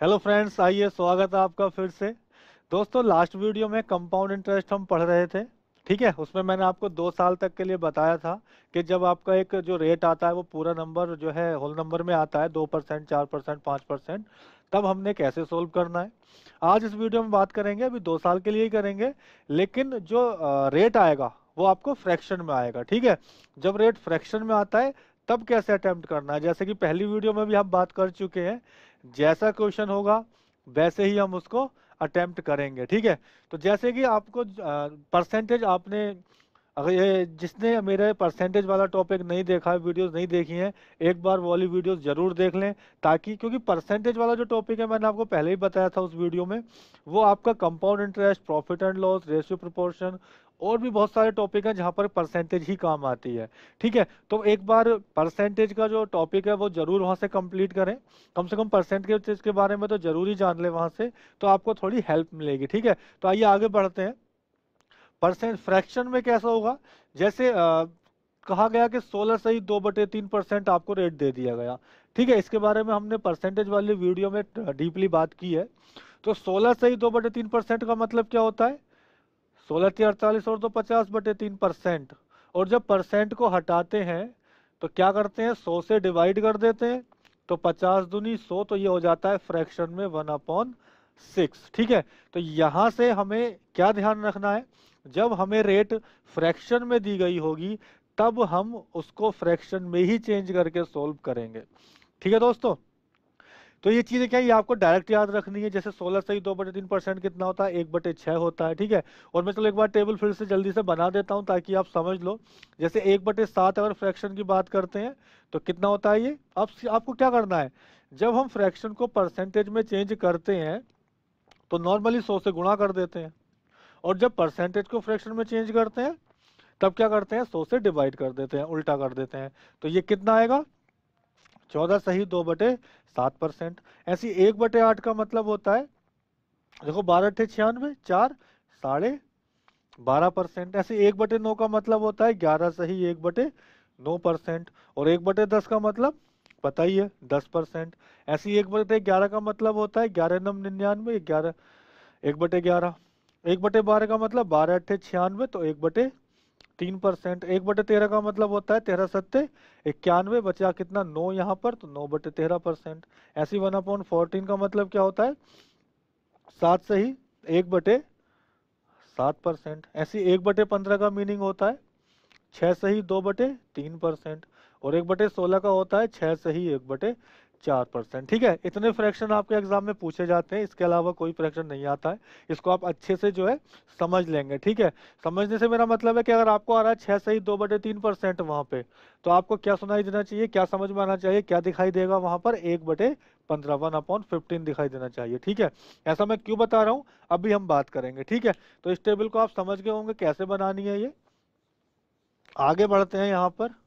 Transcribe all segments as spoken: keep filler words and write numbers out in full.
Hello friends, आइए स्वागत है आपका फिर से। दोस्तों, लास्ट वीडियो में कंपाउंड इंटरेस्ट हम पढ़ रहे थे। ठीक है, उसमें मैंने आपको दो साल तक के लिए बताया था कि जब आपका एक जो रेट आता है वो पूरा नंबर जो है होल नंबर में आता है, दो परसेंट, चार परसेंट, पाँच परसेंट, तब हमने कैसे सोल्व करना है। आज इस वीडियो में बात करेंगे, अभी दो साल के लिए ही करेंगे, लेकिन जो रेट आएगा वो आपको फ्रैक्शन में आएगा। ठीक है, जब रेट फ्रैक्शन में आता है तब कैसे अटेम्प्ट करना है, जैसे कि पहली वीडियो में भी हम बात कर चुके हैं। जैसा क्वेश्चन होगा वैसे ही हम उसको अटेम्प्ट करेंगे। ठीक है, तो जैसे कि आपको परसेंटेज आपने, अगर ये जिसने मेरे परसेंटेज वाला टॉपिक नहीं देखा है, वीडियोस नहीं देखी हैं, एक बार वो वाली वीडियोस जरूर देख लें, ताकि क्योंकि परसेंटेज वाला जो टॉपिक है मैंने आपको पहले ही बताया था उस वीडियो में, वो आपका compound interest, profit and loss, ratio proportion और भी बहुत सारे टॉपिक हैं जहां पर परसेंटेज ही काम आती है। ठीक है, तो एक बार परसेंटेज का जो टॉपिक है वो जरूर वहां से कंप्लीट करें, कम से कम परसेंटेज के बारे में तो जरूर ही जान लें वहां से, तो आपको थोड़ी हेल्प मिलेगी। ठीक है, तो आइए आगे बढ़ते हैं। परसेंट फ्रैक्शन में कैसा होगा, जैसे आ, कहा गया कि सोलह से ही दो बटे तीन परसेंट आपको रेट दे दिया गया। ठीक है, इसके बारे में हमने परसेंटेज वाली वीडियो में डीपली बात की है। तो सोलह से ही दो बटे तीन परसेंट का मतलब क्या होता है, सोलह तीन अड़तालीस और दो पचास बटे तीन परसेंट। और जब परसेंट को हटाते हैं तो क्या करते हैं, सौ से डिवाइड कर देते हैं, तो पचास दूनी सौ, तो ये हो जाता है फ्रैक्शन में वन अपॉन सिक्स। ठीक है, तो यहां से हमें क्या ध्यान रखना है, जब हमें रेट फ्रैक्शन में दी गई होगी तब हम उसको फ्रैक्शन में ही चेंज करके सोल्व करेंगे। ठीक है दोस्तों, तो ये चीजें क्या है, ये आपको डायरेक्ट याद रखनी है। जैसे सोलह से ही दो बटे तीन परसेंट कितना होता है, एक बटे छह होता है। ठीक है, और मैं चलो एक बार टेबल फिर से जल्दी से बना देता हूं ताकि आप समझ लो। जैसे एक बटे सात अगर फ्रैक्शन की बात करते हैं तो कितना होता है ये। अब आपको क्या करना है, जब हम फ्रैक्शन को परसेंटेज में चेंज करते हैं तो नॉर्मली सौ से गुणा कर देते हैं, और जब परसेंटेज को फ्रैक्शन में चेंज करते हैं तब क्या करते हैं, सौ से डिवाइड कर देते हैं, उल्टा कर देते हैं। तो ये कितना आएगा, चौदह सही दो बटे सात परसेंट। ऐसी एक बटे आठ का मतलब होता है, देखो बारह अठे छियानवे, चार साढ़े बारह परसेंट। ऐसे एक बटे नौ का मतलब होता है ग्यारह सही एक बटे नौ परसेंट। और एक बटे दस का मतलब पता ही है, दस परसेंट। ऐसी एक बटे ग्यारह का मतलब होता है ग्यारह नम निन्यानवे, ग्यारह एक बटे ग्यारह। एक बटे बारह का मतलब बारह अट्ठे छियानवे, तो एक बटे तीन परसेंट। एक बटे तेरह का मतलब होता है तेरह सत्ते इक्यानवे, बचा कितना नौ यहाँ पर, तो नौ बटे तेरह परसेंट। ऐसी वन अपॉन फोर्टीन का मतलब क्या होता है, सात सही एक बटे सात परसेंट। ऐसी एक बटे पंद्रह का मीनिंग होता है छह सही दो बटे तीन परसेंट। और एक बटे सोलह का होता है छह सही एक बटे चार परसेंट। ठीक है, इतने फ्रैक्शन आपके एग्जाम में पूछे जाते हैं, इसके अलावा कोई फ्रैक्शन नहीं आता है। इसको आप अच्छे से जो है समझ लेंगे। ठीक है, समझने से मेरा मतलब है कि अगर आपको आ रहा है छह सही दो बटे तीन परसेंट वहां पे, तो आपको क्या सुनाई देना चाहिए, क्या समझ में आना चाहिए, क्या दिखाई देगा वहां पर, एक बटे पंद्रह, वन अपॉन फिफ्टीन दिखाई देना चाहिए। ठीक है, ऐसा मैं क्यों बता रहा हूँ अभी हम बात करेंगे। ठीक है, तो इस टेबल को आप समझ गए होंगे कैसे बनानी है ये। आगे बढ़ते हैं यहाँ पर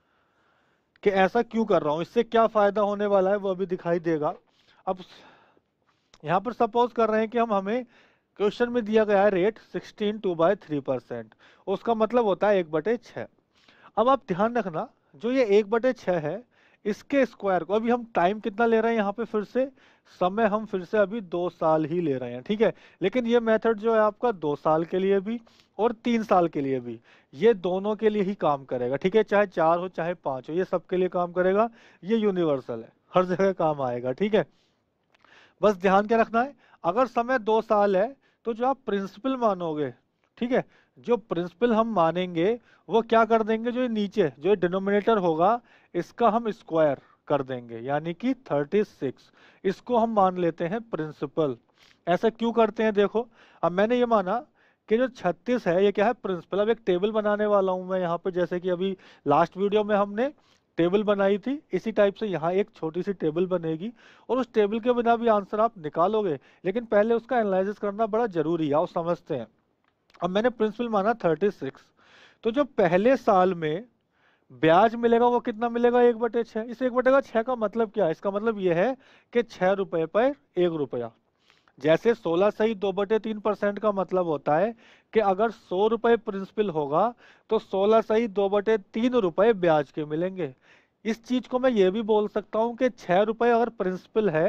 कि ऐसा क्यों कर रहा हूं, इससे क्या फायदा होने वाला है वो अभी दिखाई देगा। अब यहाँ पर सपोज कर रहे हैं कि हम हमें क्वेश्चन में दिया गया है rate sixteen two by three percent, उसका मतलब होता है एक बटे छः। अब आप ध्यान रखना, जो ये एक बटे छः है इसके स्क्वायर को, अभी हम टाइम कितना ले रहे हैं यहाँ पे, फिर से समय हम फिर से अभी दो साल ही ले रहे हैं। ठीक है, लेकिन ये मेथड जो है आपका दो साल के लिए भी और तीन साल के लिए भी, ये दोनों के लिए ही काम करेगा। ठीक है, चाहे चार हो चाहे पांच हो, ये सबके लिए काम करेगा, ये यूनिवर्सल है, हर जगह काम आएगा। ठीक है, बस ध्यान क्या रखना है, अगर समय दो साल है तो जो आप प्रिंसिपल मानोगे, ठीक है, जो प्रिंसिपल हम मानेंगे वो क्या कर देंगे, जो नीचे जो डिनोमिनेटर होगा इसका हम स्क्वायर कर देंगे, यानी कि थर्टी सिक्स, इसको हम मान लेते हैं प्रिंसिपल। ऐसा क्यों करते हैं, देखो अब मैंने ये माना कि जो छत्तीस है ये क्या है, प्रिंसिपल। अब एक टेबल बनाने वाला हूं मैं यहाँ पे, जैसे कि अभी लास्ट वीडियो में हमने टेबल बनाई थी, इसी टाइप से यहाँ एक छोटी सी टेबल बनेगी, और उस टेबल के बिना भी आंसर आप निकालोगे, लेकिन पहले उसका एनालिसिस करना बड़ा जरूरी है, और समझते हैं। अब मैंने प्रिंसिपल माना थर्टी सिक्स, तो जो पहले साल में ब्याज मिलेगा वो कितना मिलेगा, एक बटे छः। इस एक बटे का छः का मतलब क्या है, इसका मतलब यह है कि छह रुपए पर एक रुपया। जैसे सोलह सही दो बटे तीन परसेंट का मतलब होता है कि अगर सौ रुपए प्रिंसिपल होगा तो सोलह सही दो बटे तीन रुपए ब्याज के मिलेंगे। इस चीज को मैं ये भी बोल सकता हूं कि छह रुपए अगर प्रिंसिपल है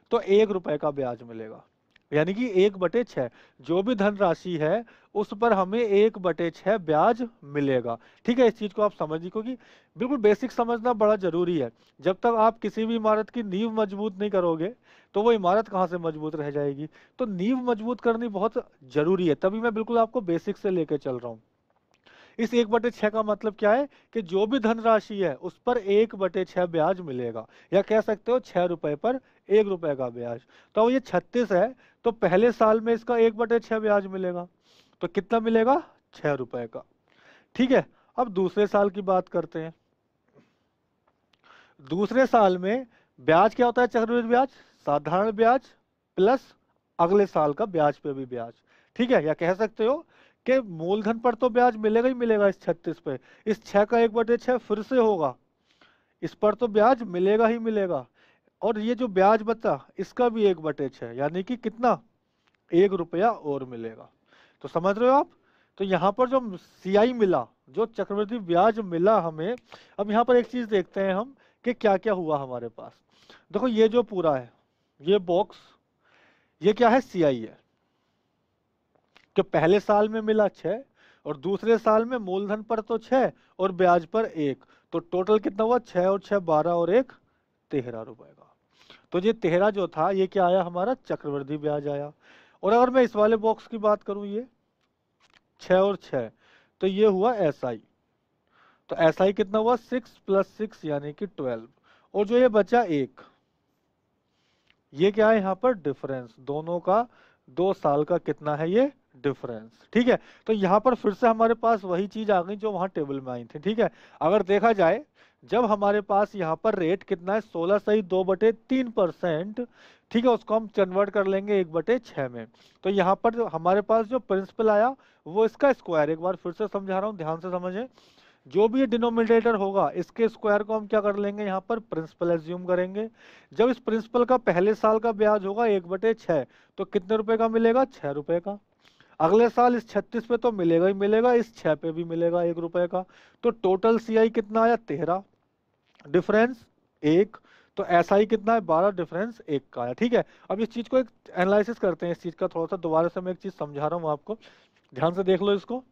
तो एक रुपए का ब्याज मिलेगा, यानी कि एक बटे छह जो भी धनराशि है उस पर हमें एक बटे छह ब्याज मिलेगा। ठीक है, इस चीज को आप समझिए, क्योंकि बिल्कुल बेसिक समझना बड़ा जरूरी है। जब तक आप किसी भी इमारत की नींव मजबूत नहीं करोगे तो वो इमारत कहाँ से मजबूत रह जाएगी। तो नींव मजबूत करनी बहुत जरूरी है, तभी मैं बिल्कुल आपको बेसिक से लेके चल रहा हूँ। इस एक बटे छह का मतलब क्या है कि जो भी धनराशि है उस पर एक बटे छह ब्याज मिलेगा, या कह सकते हो छह रुपए पर एक रुपए का ब्याज। तो ये छत्तीस है, तो पहले साल में इसका एक बटे छह ब्याज मिलेगा, तो कितना मिलेगा, छह रुपए का। ठीक है, अब दूसरे साल की बात करते हैं। दूसरे साल में ब्याज क्या होता है, चक्रवृद्धि ब्याज, साधारण ब्याज प्लस अगले साल का ब्याज पे भी ब्याज। ठीक है, या कह सकते हो कि मूलधन पर तो ब्याज मिलेगा ही मिलेगा इस छत्तीस पे, इस छह का एक बटे छह फिर से होगा, इस पर तो ब्याज मिलेगा ही मिलेगा, और ये जो ब्याज बचा इसका भी एक बटे छह, यानी कि कितना, एक रुपया और मिलेगा। तो समझ रहे हो आप। तो यहाँ पर जो सीआई मिला, जो चक्रवृद्धि ब्याज मिला हमें, अब यहाँ पर एक चीज देखते हैं हम कि क्या क्या हुआ हमारे पास। देखो ये जो पूरा है, ये बॉक्स, ये क्या है, सीआई है, कि पहले साल में मिला छह और दूसरे साल में मूलधन पर तो छह और ब्याज पर एक, तो टोटल कितना हुआ, छह और छह बारह और एक तेरह रुपए का। तो ये तेरह जो था ये क्या आया, हमारा चक्रवृद्धि ब्याज आया। और अगर मैं इस वाले बॉक्स की बात करूं, ये छह और छह, तो ये हुआ एसआई, तो एसआई कितना हुआ, सिक्स प्लस सिक्स यानी कि ट्वेल्व, और जो ये बचा एक, ये क्या है यहाँ पर डिफरेंस, दोनों का दो साल का कितना है ये डिफरेंस। ठीक है, तो यहाँ पर फिर से हमारे पास वही चीज आ गई जो वहां टेबल में आई थी। ठीक है, अगर देखा जाए, जब हमारे पास यहाँ पर रेट कितना है, सोलह सही दो बटे तीन परसेंट, ठीक है, उसको हम कन्वर्ट कर लेंगे एक बटे छह में, तो यहाँ पर जो हमारे पास जो प्रिंसिपल आया वो इसका स्क्वायर, एक बार फिर से समझा रहा हूँ, ध्यान से समझें, जो भी ये डिनोमिनेटर होगा इसके स्क्वायर को हम क्या कर लेंगे, यहाँ पर प्रिंसिपल एज्यूम करेंगे। जब इस प्रिंसिपल का पहले साल का ब्याज होगा एक बटे छह, तो कितने रुपए का मिलेगा, छह रुपए का। अगले साल इस छत्तीस पे तो मिलेगा ही मिलेगा, इस छह पे भी मिलेगा एक रुपए का। तो टोटल सीआई कितना आया, तेरह, डिफरेंस एक, तो एसआई कितना है, बारह, डिफरेंस एक का आया। ठीक है, अब इस चीज को एक एनालिसिस करते हैं, इस चीज का थोड़ा सा दोबारा से मैं एक चीज समझा रहा हूँ आपको, ध्यान से देख लो इसको।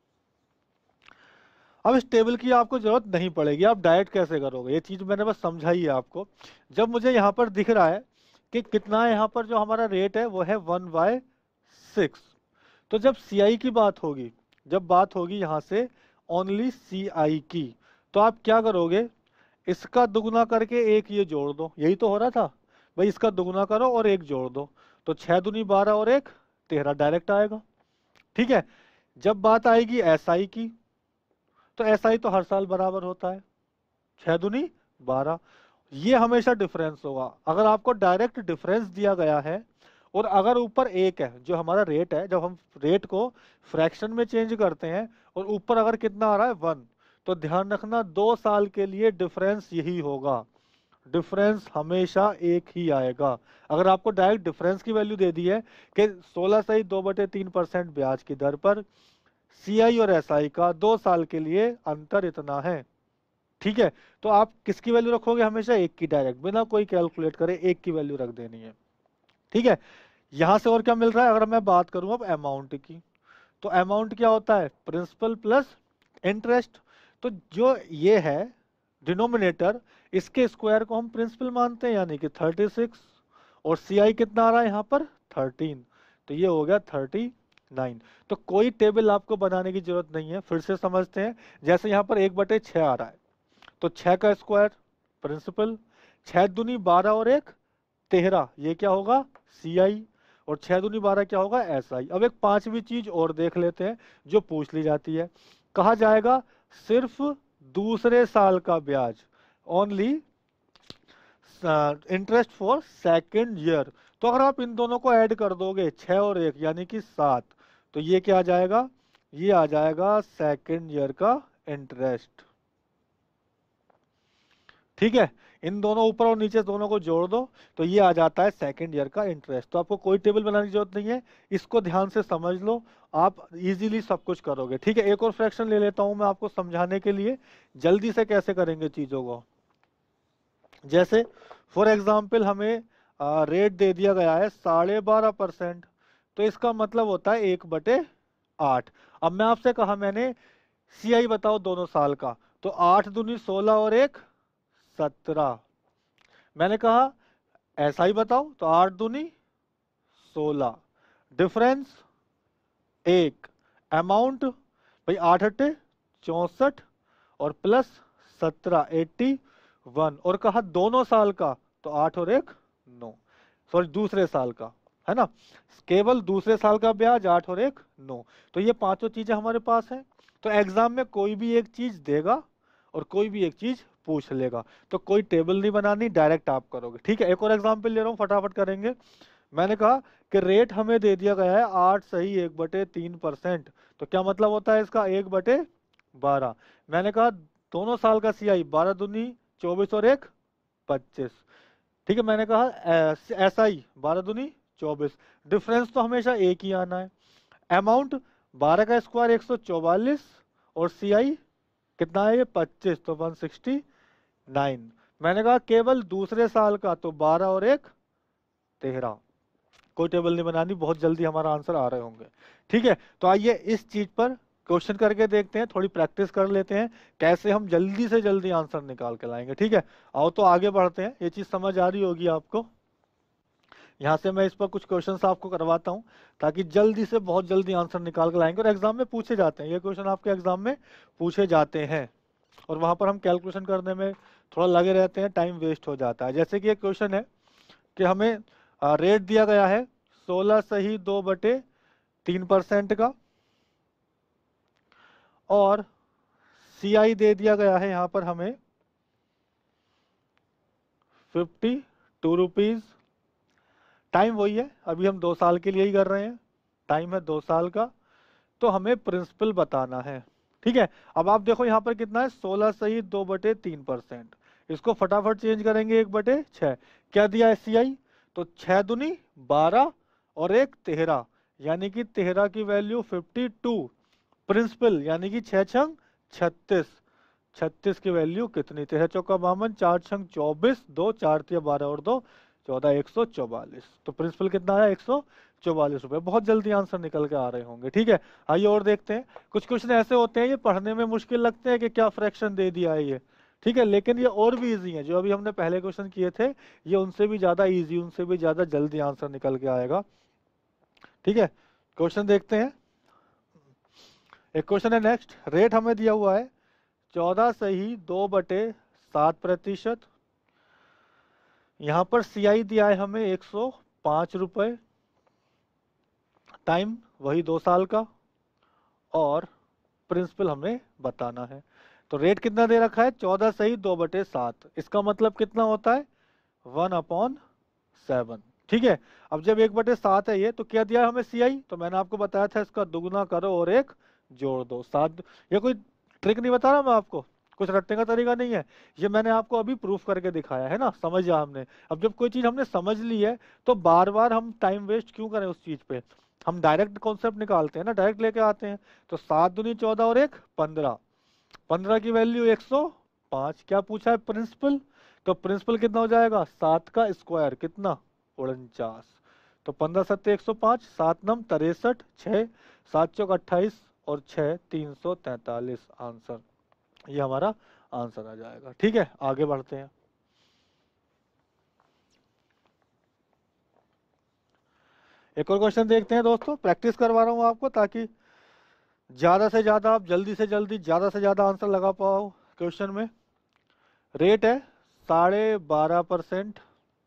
अब इस टेबल की आपको जरूरत नहीं पड़ेगी, आप डायरेक्ट कैसे करोगे, ये चीज मैंने बस समझाई है आपको। जब मुझे यहाँ पर दिख रहा है कि कितना है, यहाँ पर जो हमारा रेट है वो है वन बाय सिक्स, तो जब सीआई की बात होगी, जब बात होगी यहाँ से ओनली सीआई की, तो आप क्या करोगे, इसका दुगना करके एक ये जोड़ दो, यही तो हो रहा था भाई, इसका दुगना करो और एक जोड़ दो, तो छह दूनी बारह और एक तेरह डायरेक्ट आएगा। ठीक है, जब बात आएगी एसआई की, तो एसआई तो हर साल बराबर होता है, छह दूनी बारह, ये हमेशा डिफरेंस होगा। अगर आपको डायरेक्ट डिफरेंस दिया गया है और अगर ऊपर एक है, जो हमारा रेट है, जब हम रेट को फ्रैक्शन में चेंज करते हैं और ऊपर अगर कितना आ रहा है, वन, तो ध्यान रखना दो साल के लिए डिफरेंस यही होगा, डिफरेंस हमेशा एक ही आएगा। अगर आपको डायरेक्ट डिफरेंस की वैल्यू दे दी है कि सोलह सही दो बटे तीन परसेंट ब्याज की दर पर सीआई और एसआई का दो साल के लिए अंतर इतना है, ठीक है, तो आप किसकी वैल्यू रखोगे, हमेशा एक की, डायरेक्ट बिना कोई कैलकुलेट करे एक की वैल्यू रख देनी है। ठीक है, यहां से और क्या मिल रहा है, अगर मैं बात करूं अब अमाउंट की, तो अमाउंट क्या होता है, प्रिंसिपल प्लस इंटरेस्ट, तो जो ये है डिनोमिनेटर, इसके स्क्वायर को हम प्रिंसिपल मानते हैं, यानी कि थर्टी सिक्स, और सीआई कितना आ रहा है यहाँ पर थर्टीन, तो ये हो गया थर्टी नाइन। तो कोई टेबल आपको बनाने की जरूरत नहीं है, फिर से समझते हैं। जैसे यहाँ पर एक बटे छह आ रहा है, तो छह का स्क्वायर प्रिंसिपल, छह दूनी बारह और एक तेरह, ये क्या होगा, सीआई, और छह दूनी बारह क्या होगा, एसआई। अब एक पांचवी चीज और देख लेते हैं जो पूछ ली जाती है, कहा जाएगा सिर्फ दूसरे साल का ब्याज, only interest for second year. तो अगर आप इन दोनों को ऐड कर दोगे, छह और एक यानी कि सात, तो ये क्या आ जाएगा, ये आ जाएगा सेकेंड ईयर का इंटरेस्ट। ठीक है, इन दोनों ऊपर और नीचे दोनों को जोड़ दो, तो ये आ जाता है सेकेंड ईयर का इंटरेस्ट। तो आपको कोई टेबल बनाने की जरूरत नहीं है, इसको ध्यान से समझ लो, आप इजीली सब कुछ करोगे। ठीक है, एक और फ्रैक्शन ले लेता हूं मैं आपको समझाने के लिए, जल्दी से कैसे करेंगे चीजों को। जैसे फॉर एग्जाम्पल हमें आ, रेट दे दिया गया है साढ़े बारह परसेंट, तो इसका मतलब होता है एक बटे आठ। अब मैं आपसे कहा मैंने सी आई बताओ दोनों साल का, तो आठ दूनी सोलह और एक सत्रह। मैंने कहा ऐसा ही बताओ, तो आठ दूनी सोलह, डिफरेंस एक, अमाउंट भाई आठ अट्ठे चौसठ और प्लस सत्रह एट्टी वन, और कहा दोनों साल का, तो आठ और एक नौ, सॉरी दूसरे साल का, है ना, केवल दूसरे साल का ब्याज आठ और एक नौ। तो ये पांचों चीजें हमारे पास हैं। तो एग्जाम में कोई भी एक चीज देगा और कोई भी एक चीज पूछ लेगा, तो कोई टेबल नहीं बनानी, डायरेक्ट आप करोगे। ठीक है, एक और एग्जाम्पल ले रहा हूँ, फटाफट करेंगे। मैंने कहा कि रेट हमें दे दिया गया है आठ सही एक बटे तीन परसेंट, तो क्या मतलब होता है इसका, एक बटे बारह। मैंने कहा दोनों साल का सी आई बारह दूनी चौबीस और एक पच्चीस। ठीक है, मैंने कहा एस आई बारह दूनी चौबीस, डिफरेंस तो हमेशा एक ही आना है। अमाउंट बारह का स्क्वायर एक सौ चौवालीस और सी आई कितना है ये पच्चीस, तो वन सिक्सटी नाइन। मैंने कहा केवल दूसरे साल का, तो बारह और एक तेरह। कोई टेबल नहीं बनानी, बहुत जल्दी हमारा आंसर आ रहे होंगे। ठीक है, तो आइए इस चीज पर क्वेश्चन करके देखते हैं, थोड़ी प्रैक्टिस कर लेते हैं कैसे हम जल्दी से जल्दी आंसर निकाल के लाएंगे। ठीक है, आओ तो आगे बढ़ते हैं। ये चीज समझ आ रही होगी आपको। यहाँ से मैं इस पर कुछ क्वेश्चंस आपको करवाता हूँ ताकि जल्दी से बहुत जल्दी आंसर निकाल के लाएंगे, और एग्जाम में पूछे जाते हैं ये क्वेश्चन, आपके एग्जाम में पूछे जाते हैं, और वहां पर हम कैलकुलेशन करने में थोड़ा लगे रहते हैं, टाइम वेस्ट हो जाता है। जैसे कि एक क्वेश्चन है कि हमें रेट दिया गया है सोलह सही दो बटे तीन परसेंट का, और सी आई दे दिया गया है यहाँ पर हमें फिफ्टी टू रुपीज। टाइम वही है, अभी हम दो साल के लिए ही कर रहे हैं, टाइम है दो साल का। तो हमें प्रिंसिपल बताना है। ठीक है, अब आप देखो यहाँ पर कितना है, सोलह सही दो बटे तीन परसेंट, इसको फटाफट चेंज करेंगे एक बटे छः। क्या दिया है सी आई, तो छः दुनी बारह और एक तेरह, यानी कि तेरह की वैल्यू फिफ्टी टू। प्रिंसिपल यानी कि छः छंग छत्तीस, छत्तीस की वैल्यू कितनी, तेरह चौका बावन, चार छंग चौबीस, दो चार तिया बारह और दो चौदह, एक सौ चौवालीस। तो प्रिंसिपल कितना है, एक सौ चौवालीस रुपए। बहुत जल्दी आंसर निकल के आ रहे होंगे। ठीक है, आइए और देखते हैं। कुछ क्वेश्चन ऐसे होते हैं ये पढ़ने में मुश्किल लगते हैं कि क्या फ्रैक्शन दे दिया है ये, ठीक है, लेकिन ये और भी इजी है। जो अभी हमने पहले क्वेश्चन किए थे ये उनसे भी ज्यादा इजी, उनसे भी ज्यादा जल्दी आंसर निकल के आएगा। ठीक है, क्वेश्चन देखते हैं। एक क्वेश्चन है नेक्स्ट, रेट हमें दिया हुआ है चौदह सही दो बटे सात प्रतिशत। यहां पर सी आई दिया है हमें एक सौ पांच रुपए, टाइम वही दो साल का, और प्रिंसिपल हमें बताना है। तो रेट कितना दे रखा है, चौदह सही दो बटे सात, इसका मतलब कितना होता है, वन अपॉन सेवन। ठीक है, अब जब एक बटे सात है ये, तो क्या दिया है हमें सी आई, तो मैंने आपको बताया था इसका दुगुना करो और एक जोड़ दो, सात। ये कोई ट्रिक नहीं बता रहा मैं आपको, कुछ रटने का तरीका नहीं है, ये मैंने आपको अभी प्रूफ करके दिखाया है ना, समझ जा हमने। अब जब कोई चीज हमने समझ ली है तो बार बार हम टाइम वेस्ट क्यों करें उस चीज पे, हम डायरेक्ट कॉन्सेप्ट निकालते हैं ना, डायरेक्ट लेके आते हैं। तो सात दूनी चौदह और एक पंद्रह, पंद्रह की वैल्यू एक सौ पांच। क्या पूछा है, प्रिंसिपल, तो प्रिंसिपल कितना हो जाएगा, सात का स्क्वायर कितना, उनचास। तो पंद्रह सत्ते एक सौ पांच, सात नम तिरसठ, छह सात चौक अट्ठाईस और छह तीन सौ तैतालीस। आंसर ये हमारा आंसर आ जाएगा। ठीक है, आगे बढ़ते हैं। एक और क्वेश्चन देखते हैं दोस्तों, प्रैक्टिस करवा रहा हूं आपको ताकि ज्यादा से ज्यादा आप जल्दी से जल्दी ज्यादा से ज्यादा आंसर लगा पाओ क्वेश्चन में। रेट है साढ़े बारह परसेंट,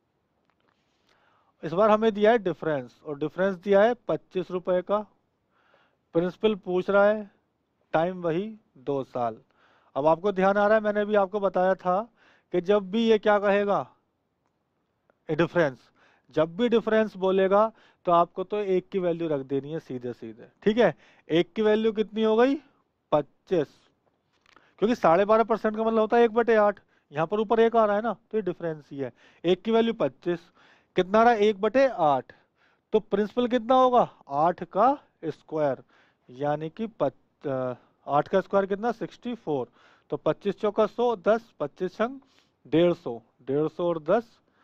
इस बार हमें दिया है डिफरेंस, और डिफरेंस दिया है पच्चीस रुपए का। प्रिंसिपल पूछ रहा है, टाइम वही दो साल। अब आपको ध्यान आ रहा है, मैंने भी आपको बताया था कि जब भी ये क्या कहेगा, डिफरेंस, जब भी डिफरेंस बोलेगा तो आपको तो एक की वैल्यू रख देनी है सीधे सीधे। ठीक है, एक की वैल्यू कितनी हो गई, पच्चीस, क्योंकि साढ़े बारह परसेंट का मतलब होता है एक बटे आठ, यहाँ पर ऊपर एक आ रहा है ना, तो ये डिफरेंस ही है। एक की वैल्यू पच्चीस, कितना रहा, एक बटे आठ, तो प्रिंसिपल कितना होगा, आठ का स्क्वायर, यानी कि आठ का स्क्वायर कितना, सिक्सटी फोर। तो पच्चीस चौका सौ, दस, पच्चीस छंग डेढ़ सौ, डेढ़ सौ और दस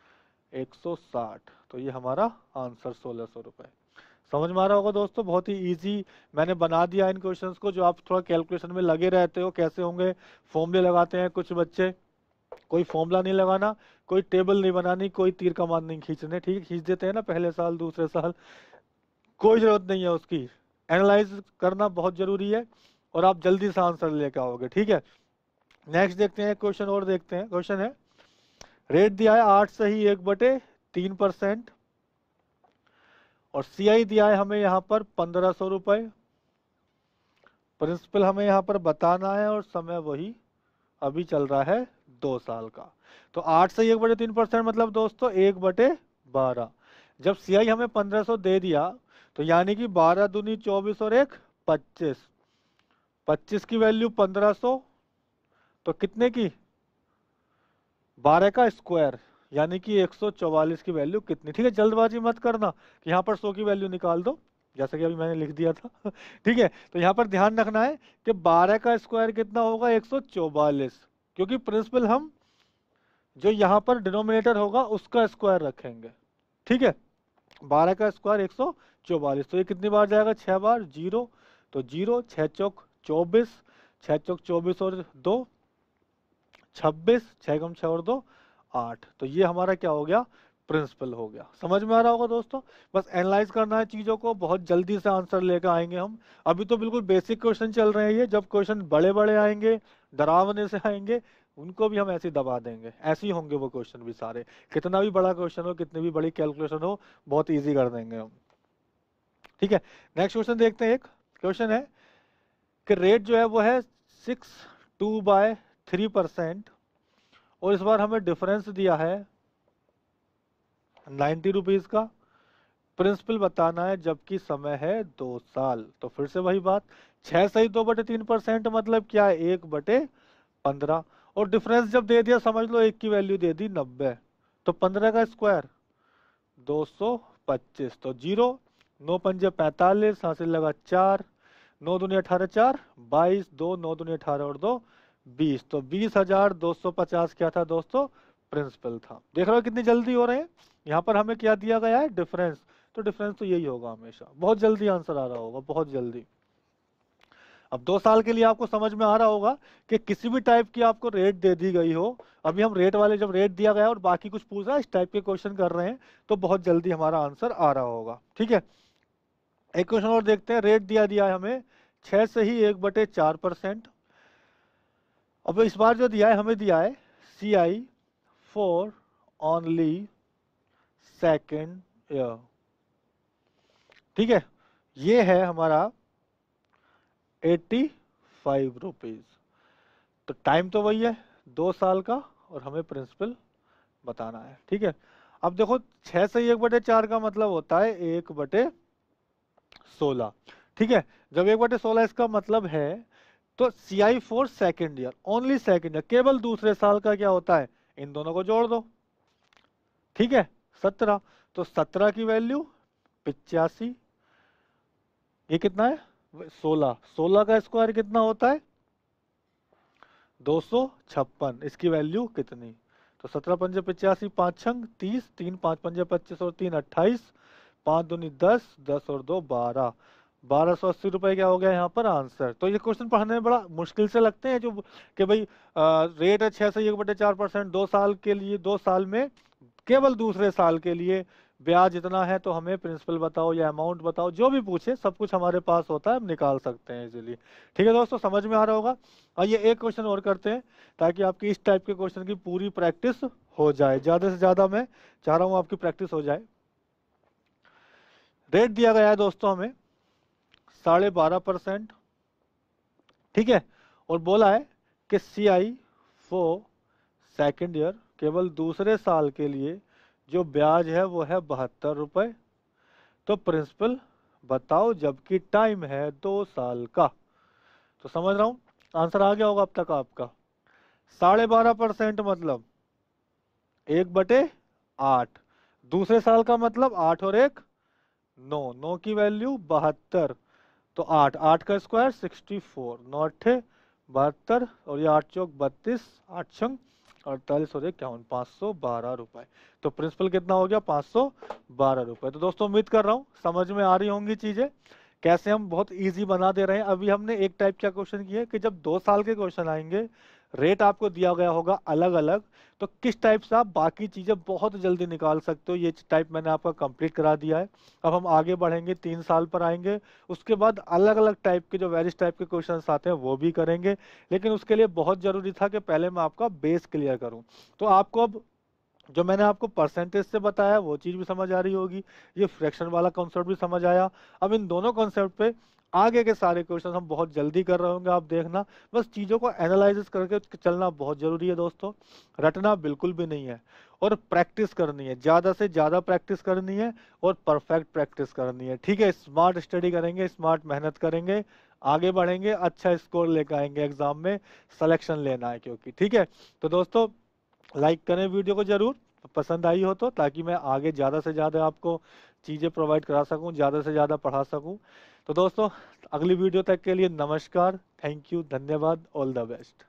एक सौ साठ। तो ये हमारा आंसर सोलह सौ रुपए। समझ में आ रहा होगा दोस्तों, बहुत ही इजी मैंने बना दिया इन क्वेश्चंस को। जो आप थोड़ा कैलकुलेशन में लगे रहते हो कैसे होंगे, फॉर्मूले लगाते हैं कुछ बच्चे, कोई फॉर्मूला नहीं लगाना, कोई टेबल नहीं बनानी, कोई तीर कमान नहीं खींचने, ठीक है, खींच देते हैं ना पहले साल दूसरे साल, कोई जरूरत नहीं है उसकी। एनालाइज करना बहुत जरूरी है और आप जल्दी से आंसर लेकर आओगे, ठीक है। नेक्स्ट देखते हैं क्वेश्चन और देखते हैं। क्वेश्चन है रेट दिया है आठ सही एक बटे तीन परसेंट और सीआई दिया है हमें यहाँ पर पंद्रह सौ रुपए। प्रिंसिपल हमें यहाँ पर बताना है और समय वही अभी चल रहा है दो साल का। तो आठ से एक बटे तीन परसेंट मतलब दोस्तों एक बटे बारह। जब सीआई हमें पंद्रह सौ दे दिया तो यानी कि बारह दूनी चौबीस और एक पच्चीस, पच्चीस की वैल्यू पंद्रह सौ, तो कितने की, बारह का स्क्वायर यानी कि एक सौ चौवालीस की वैल्यू कितनी। ठीक है, जल्दबाजी मत करना कि यहाँ पर सौ की वैल्यू निकाल दो जैसे कि अभी मैंने लिख दिया था ठीक है, तो यहाँ पर ध्यान रखना है कि बारह का स्क्वायर कितना होगा, एक सौ चौवालीस, क्योंकि प्रिंसिपल हम जो यहाँ पर डिनोमिनेटर होगा उसका स्क्वायर रखेंगे। ठीक है, बारह का स्क्वायर एक सौ चौवालीस, तो ये कितनी बार जाएगा, छह बार, जीरो, तो जीरो, छह चौक चौबीस, छह चौक चौबीस और दो छब्बीस, छह कम छह और दो आठ, तो ये हमारा क्या हो गया, प्रिंसिपल हो गया। समझ में आ रहा होगा दोस्तों, बस एनालाइज करना है चीजों को, बहुत जल्दी से आंसर लेकर आएंगे हम। अभी तो बिल्कुल बेसिक क्वेश्चन चल रहे हैं ये, जब क्वेश्चन बड़े बड़े आएंगे डरावने से आएंगे उनको भी हम ऐसे ही दबा देंगे, ऐसे ही होंगे वो क्वेश्चन भी सारे, कितना भी बड़ा क्वेश्चन हो, कितनी भी बड़ी कैलकुलेशन हो, बहुत ईजी कर देंगे हम। ठीक है, नेक्स्ट क्वेश्चन देखते हैं। एक क्वेश्चन है कि रेट जो है वो है six two by three percent और इस बार हमें डिफरेंस दिया है नाइन्टी रुपीज का। प्रिंसिपल बताना है जबकि समय है दो साल। तो फिर से वही बात, छह सही दो बटे तीन परसेंट मतलब क्या है, एक बटे पंद्रह, और डिफरेंस जब दे दिया समझ लो एक की वैल्यू दे दी नब्बे, तो पंद्रह का स्क्वायर दो सौ पच्चीस, तो जीरो, नौ पंजे पैंतालीस, हासिल लगा चार, नौ दूनी अठारह, चार बाईस, दो नौ दूनी अठारह और दो बीस, तो बीस हजार दो सौ पचास क्या था दोस्तों, प्रिंसिपल था। देख रहे हो कितनी जल्दी हो रहे हैं। यहाँ पर हमें क्या दिया गया है, डिफरेंस, तो डिफरेंस तो यही होगा हमेशा, बहुत जल्दी आंसर आ रहा होगा, बहुत जल्दी। अब दो साल के लिए आपको समझ में आ रहा होगा कि किसी भी टाइप की आपको रेट दे दी गई हो, अभी हम रेट वाले जब रेट दिया गया और बाकी कुछ पूछ रहा है इस टाइप के क्वेश्चन कर रहे हैं, तो बहुत जल्दी हमारा आंसर आ रहा होगा। ठीक है, एक क्वेश्चन और देखते हैं। रेट दिया दिया है हमें छह से ही एक बटे चार परसेंट। अब इस बार जो दिया है हमें दिया है C I for only second year. ठीक है, ये है हमारा एट्टी फाइव रुपीज, तो टाइम तो वही है दो साल का और हमें प्रिंसिपल बताना है। ठीक है, अब देखो छह से एक बटे चार का मतलब होता है एक बटे सोलह। ठीक है, जब एक बटे सोलह इसका मतलब है तो C I for second year, only second year, केवल दूसरे साल का क्या होता है, इन दोनों को जोड़ दो। ठीक है, सत्रह, तो सत्रह की वैल्यू पिचासी, ये कितना है सोलह, सोलह का स्क्वायर कितना होता है दो सौ छप्पन, इसकी वैल्यू कितनी, तो सत्रह पंजे पिचासी, पांच छंग तीस, तीन पांच पंजे पच्चीस और तीन अट्ठाईस, पांच दूनी दस, दस और दो बारह, बारह सौ अस्सी रुपए क्या हो गया यहाँ पर आंसर। तो ये क्वेश्चन पढ़ने में बड़ा मुश्किल से लगते हैं जो कि भाई आ, रेट है छह से एक बटे चार परसेंट दो साल के लिए, दो साल में केवल दूसरे साल के लिए ब्याज इतना है, तो हमें प्रिंसिपल बताओ या अमाउंट बताओ, जो भी पूछे सब कुछ हमारे पास होता है, हम निकाल सकते हैं इजीली। ठीक है दोस्तों, समझ में आ रहा होगा। आइए एक क्वेश्चन और करते हैं ताकि आपकी इस टाइप के क्वेश्चन की पूरी प्रैक्टिस हो जाए, ज्यादा से ज्यादा मैं चाह रहा हूं आपकी प्रैक्टिस हो जाए। रेट दिया गया है दोस्तों हमें साढ़े बारह परसेंट। ठीक है, और बोला है कि C I for second year, केवल दूसरे साल के लिए जो ब्याज है वो है बहत्तर रुपए, तो प्रिंसिपल बताओ जबकि टाइम है दो साल का। तो समझ रहा हूं आंसर आ गया होगा अब तक आपका। साढ़े बारह परसेंट मतलब एक बटे आठ, दूसरे साल का मतलब आठ और एक नौ, नौ की वैल्यू बहत्तर, तो आठ, आठ का स्क्वायर सिक्सटी फोर, नौ अट्ठे बहत्तर और ये आठ चौक बत्तीस, आठ छंग अड़तालीस और इक्यावन, पाँच सौ बारह रुपए। तो प्रिंसिपल कितना हो गया? पाँच सौ बारह रुपए। तो दोस्तों उम्मीद कर रहा हूँ समझ में आ रही होंगी चीजें, कैसे हम बहुत इजी बना दे रहे हैं। अभी हमने एक टाइप का क्वेश्चन किया कि जब दो साल के क्वेश्चन आएंगे, रेट आपको दिया गया होगा अलग अलग, तो किस टाइप से आप बाकी चीजें बहुत जल्दी निकाल सकते हो, ये टाइप मैंने आपका कंप्लीट करा दिया है। अब हम आगे बढ़ेंगे, तीन साल पर आएंगे, उसके बाद अलग अलग टाइप के जो वेरियस टाइप के क्वेश्चंस आते हैं वो भी करेंगे। लेकिन उसके लिए बहुत जरूरी था कि पहले मैं आपका बेस क्लियर करूं। तो आपको अब जो मैंने आपको परसेंटेज से बताया वो चीज भी समझ आ रही होगी, ये फ्रैक्शन वाला कॉन्सेप्ट भी समझ आया। अब इन दोनों कॉन्सेप्ट पे आगे के सारे क्वेश्चन हम बहुत जल्दी कर रहे होंगे, आप देखना। बस चीजों को एनालाइज करके चलना बहुत जरूरी है दोस्तों, रटना बिल्कुल भी नहीं है। और प्रैक्टिस करनी है, ज्यादा से ज्यादा प्रैक्टिस करनी है और परफेक्ट प्रैक्टिस करनी है, ठीक है। स्मार्ट स्टडी करेंगे, स्मार्ट मेहनत करेंगे, आगे बढ़ेंगे, अच्छा स्कोर लेकर आएंगे एग्जाम में, सिलेक्शन लेना है क्योंकि, ठीक है। तो दोस्तों लाइक करें वीडियो को जरूर, पसंद आई हो तो, ताकि मैं आगे ज़्यादा से ज़्यादा आपको चीज़ें प्रोवाइड करा सकूं, ज़्यादा से ज़्यादा पढ़ा सकूं। तो दोस्तों अगली वीडियो तक के लिए नमस्कार, थैंक यू, धन्यवाद, ऑल द बेस्ट।